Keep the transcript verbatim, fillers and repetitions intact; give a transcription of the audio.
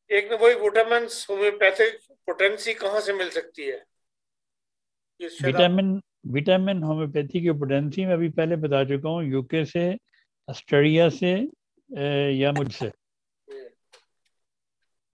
एक में वही विटामिन होम्योपैथिक पोटेंसी कहाँ से मिल सकती है, ये शायद आप। विटामिन विटामिन होम्योपैथी की पोटेंसी मैं अभी पहले बता चुका हूँ, यूके से, ऑस्ट्रेलिया से, अ, या मुझसे।